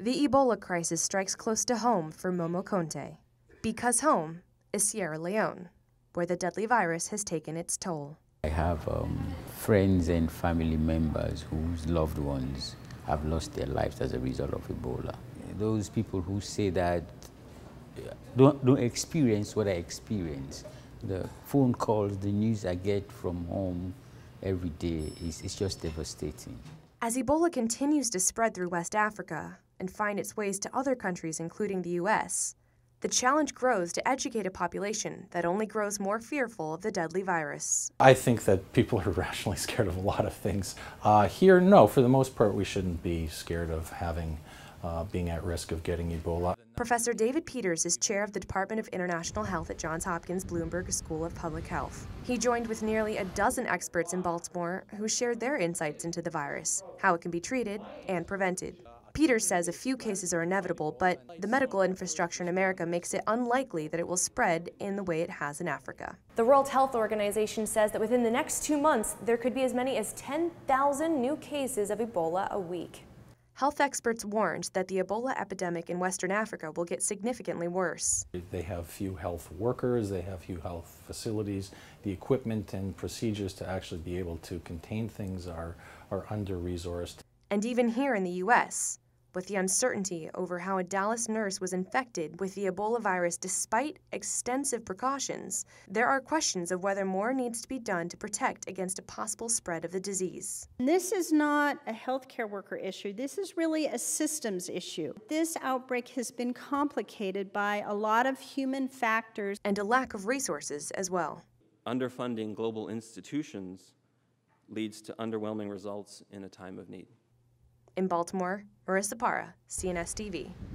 The Ebola crisis strikes close to home for Momo Conte, because home is Sierra Leone, where the deadly virus has taken its toll. I have friends and family members whose loved ones have lost their lives as a result of Ebola. Those people who say that don't experience what I experience. The phone calls, the news I get from home every day, it's just devastating. As Ebola continues to spread through West Africa and find its ways to other countries, including the U.S., the challenge grows to educate a population that only grows more fearful of the deadly virus. I think that people are rationally scared of a lot of things. Here, no, for the most part, we shouldn't be scared of being at risk of getting Ebola. Professor David Peters is chair of the Department of International Health at Johns Hopkins Bloomberg School of Public Health. He joined with nearly a dozen experts in Baltimore who shared their insights into the virus, how it can be treated and prevented. Peters says a few cases are inevitable, but the medical infrastructure in America makes it unlikely that it will spread in the way it has in Africa. The World Health Organization says that within the next 2 months, there could be as many as 10,000 new cases of Ebola a week. Health experts warned that the Ebola epidemic in Western Africa will get significantly worse. They have few health workers, they have few health facilities. The equipment and procedures to actually be able to contain things are under-resourced. And even here in the U.S., with the uncertainty over how a Dallas nurse was infected with the Ebola virus despite extensive precautions, there are questions of whether more needs to be done to protect against a possible spread of the disease. This is not a healthcare worker issue. This is really a systems issue. This outbreak has been complicated by a lot of human factors and a lack of resources as well. Underfunding global institutions leads to underwhelming results in a time of need. In Baltimore, Marissa Parra, cns-tv.